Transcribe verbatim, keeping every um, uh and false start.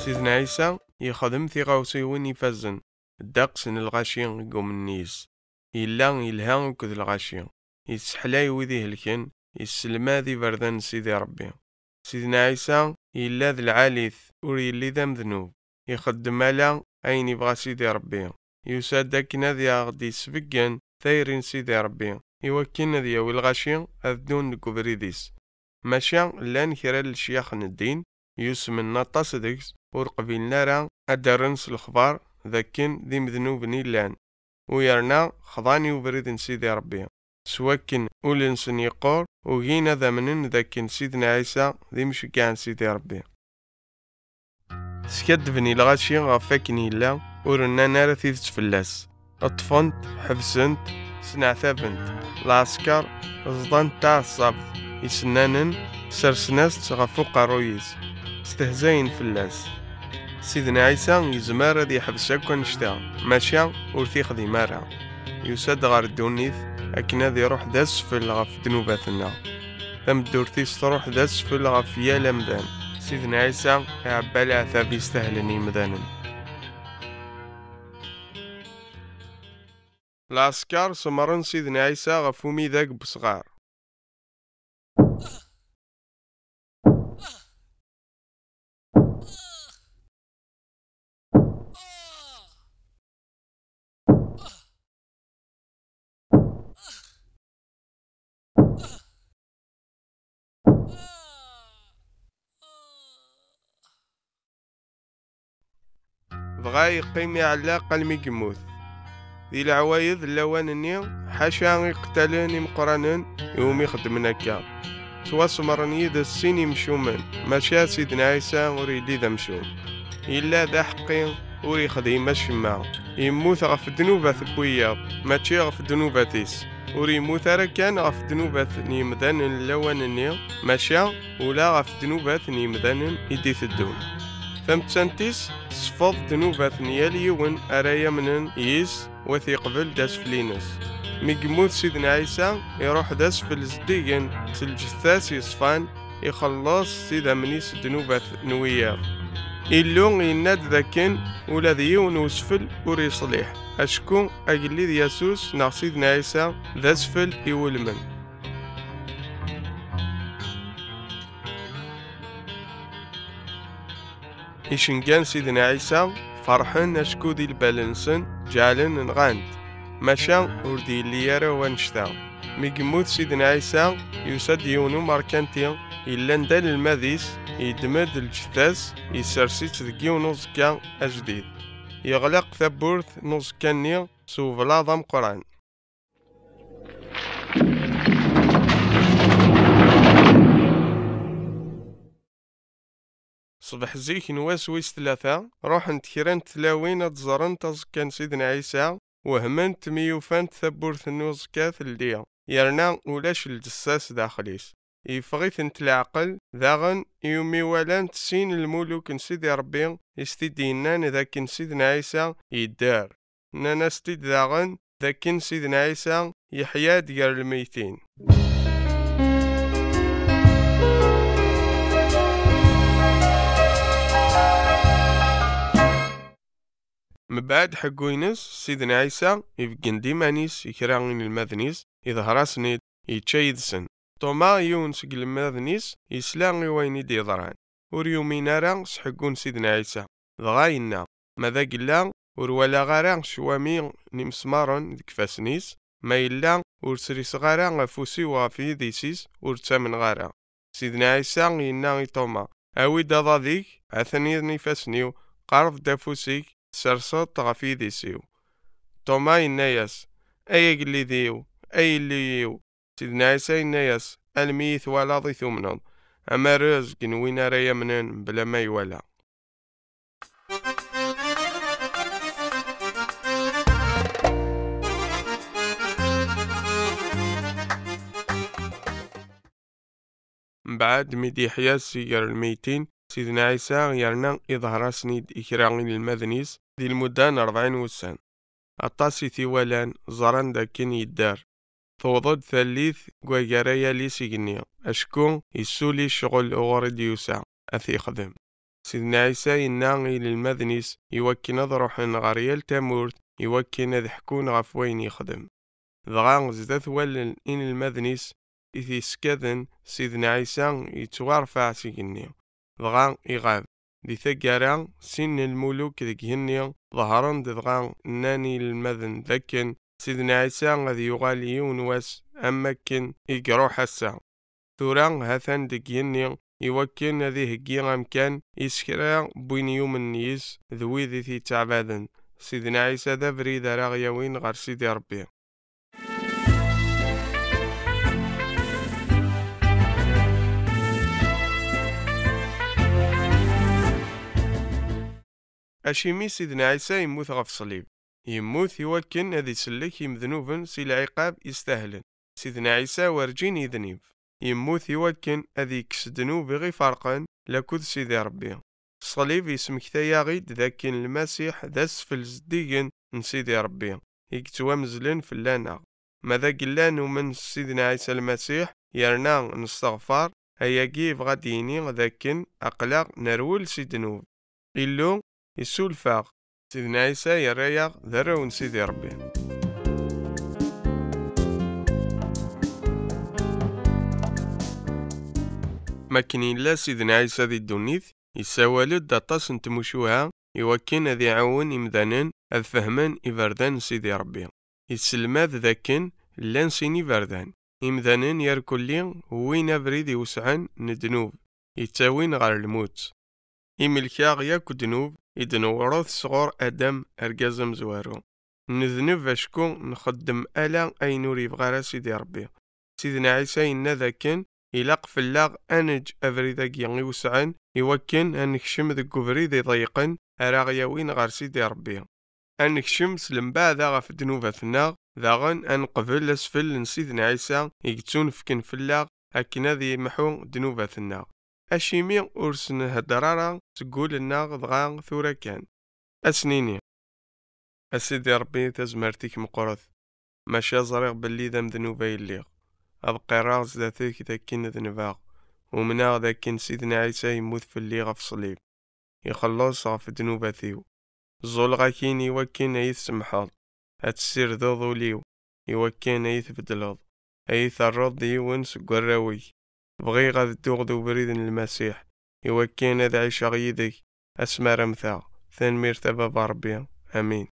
سيدنا عيسى يخدم ثيغاوسيوين يفزن الدقس ن الغاشي يقوم النيس إلا يلها وكذ الغاشي يسحلاي وذيه الكن يسلما ذي بردان سيدي ربي. سيدنا عيسى إلا ذي العاليث وريلي ذا مذنوب يخدم على أين يبغى سيدي ربي يساد داكنا ذي غدي سبقن ثايرين سيدي ربي يوكينا ذي والغاشي أذدون نكوبريديس ماشا لان كرال الشياخ الدين يسمى النطاس ديكس ورقبين نارا أدرنس الخبار ذاكن ذي مذنوبني لان ويرنا خضاني وبريد سيدي ربي سواكن أولنسن يقور وغينا ذمنن ذاكن سيدنا عيسى ذي مشكان سيدي ربي سكدفني الغاشي غفاكني لا ورنا نارا ثيث فلاس اطفنت حبسنت سنعثابنت العسكر زضان تاع الصبت يسنانن سرسناس غفوق رويس استهزاين فلاس. سيدنا عيسى يزمار ذي حبس أكون نشتا ماشا ورثي خذي مارا يساد غار الدونيث أكنا ذي روح داس في الغف دنوباتنا ثم دورتيس تروح داس في الغف يا لمدان. سيدنا عيسى عبالي عثاب يستهلني مدانا. العسكر سمرن سيدنا عيسى غفومي ذاك بصغار بغا يقيم على قلمي قموث ذي العوايد اللوانني حاشا يقتلن مقرنن يوم يخدمن هكا سوا سمرني ذا السين يمشومن ماشا سيدنا عيسى وريدي ذا مشوم إلا ذا حقي وري خدي ماشما يموت غف دنوبة بوياض ماشي غف دنوبة تيس وري يموت راه كان غف دنوبة نيمدان اللوانني ماشا ولا غف دنوبة نيمدان يدي الدون فمتسانتيس صفض دنوبة نيال يون أرايا منن يس وثي قبل داس فلينس ميقموت سيدنا عيسى يروح داس في الزديقن سلجثاس يصفان يخلص سيدا منيس دنوبة نويار إلو يناد ذاكن ولا ذيون وسفل وري صليح أشكو أجلي ياسوس نا سيدنا عيسى ذا سفل يولمن. إشنقان سيدنا عيسى فرحن أشكو دي البالنسن جعلن نغاند ماشا وردي اللي يرى وانشتا ميقموت سيدنا عيسى يساد يونو ماركانتي إلا ندال المذيس يدمد الجثاس يسرسيت ذكيو نوزكا أجديد يغلق ثبورث نوزكاني سوف لاظم قران. صبح زيك نواس ويس ثلاثة روح نتكران تلاوين تزرن تزكان سيدنا عيسى وهمنت ميوفانت ثبورث النوزكا ثلديا يرنا ولاش الجساس داخليس يفغيث انت العقل ذاغن يومي ولان تسين الملوك نسيدي ربي يستدينان ذاك سيدنا عيسى يدار نانا ستيد ذاغن ذاك سيدنا عيسى يحيا ديار الميتين. مبعد حقوينس سيدنا عيسى يبقن ديمانيس يكراغين المذنيس يظهر سنيد يتشايد سن توما يونس المذنيس يسلاغي وين يدي ضران وريومين راه سحقون سيدنا عيسى ضغاينا ماذا قلا ورولا غارا شوامي نمسمارن ديك فاسنيس ما إلا ورسريس غارا غفوسي وغفي ديسيس ورتامن غارا سيدنا عيسى ينا توما اوي داضا ديك عثني نفاسنيو قارف دافوسيك سرسط غفي ديسيو توما يناياس اي قلي ديو اي اللي يو سيدنا عيسى يناياس الميث ولا ضي ثمنض اما رزق وين رايا منن بلا ما يولا. بعد ميدي حياس سيجر الميتين سيدنا عيسى يرنا يظهر سنيد إكراغين المذنيس دي المدان أربعين وسان الطاسي ثيوالان زران داكين يدار ثوضد ثالث قويقاريا لي سيجنيا أشكو يسولي شغل أغرد يوسع أثي خدم سيدنا عيسى ينا إلى المذنيس يوكن ضروح غاريال تامورت يوكن ذ حكون غف وين يخدم. ضغا زدت ولن إن المذنيس إذ سكذن سيدنا عيسى يتوارفع سيجني ضغا إغاب دي ثقارا سن الملوك ذيك هني ظهرن ضغا ناني المذن ذكن سيدنا عيسى غادي يغالي يونواس أماكن يقرو حسا ثورا هاثان ديك هني يوكن ذي هكي غامكان يسكرا بوين يوم النيس ذوي ذي ثي تعبادن سيدنا عيسى ذا بريد راغيوين غار سيدي ربي. أشيمي سيدنا عيسى يموت غف صليب يموت يوكن هذي سلك يمذنوبن سي العقاب يستاهلن سيدنا عيسى ورجين يذنب يموت يوكن هذي كسدنو بغي فرقا لكود سيدي ربي. الصليب يسمك ثياغيد ذاكن المسيح ذا سفل زديقن من سيدي ربي يكتوا مزلن في اللانا ماذا قلان من سيدنا عيسى المسيح يرنا نستغفر هيا كيف غاديني ذاكن أقلاق نرول سيدنوب إلو يسول فاق سيدنا عيسى يريا ذرون سيدي ربي. ماكنين لا سيدنا عيسى ذي الدونيث يساوالد داطاس نتموشوها يوكن ذي عون إمذانن أذ فهمان إفردان سيدي ربي يسلماذ ذاكن لان سيني فردان إمذانن يركلين وين بريد يوسعن ندنوب يتاوين غار الموت إملكا غياك دنوب يدنورث صغور أدم أرقازم زوارو نذنب أشكو نخدم ألا أي نوري بغارة سيدي ربي. سيدنا عيسى إنا ذاكن إلاق في اللاغ أنج أفريداك يوسعن يوكن أنكشم ذك أفريد يضيقن أراغيوين غار سيدي ربي أنكشم سلمبا ذا غف دنوبتنا ذاغن أنقبل أسفل سيدنا عيسى يكتون فكن في اللاغ أكنا ذي محو دنوبتنا أشيمي أرسن هدرارا تقول الناغ ضغا ثورا كان أسنيني أسيدي ربي تزمرتيك مقرث ماشا زريغ باللي ذا مذنوبا يليغ أبقى راغز ذاتيك ذاكين ذنباغ ومناغ ذاكين سيدنا عيسى يموت في الليغ في صليب يخلص غف دنوباتيو زول غاكين يوكين أيث سمحاض هتسير ذوضو ليو يوكين أيث بدلوض أيث الرض ديون سقراوي بغي غاد دوغدو بريد المسيح يوكين ذا عيش غيدك أسمى رمثا ثان مرتبة بربيا آمين.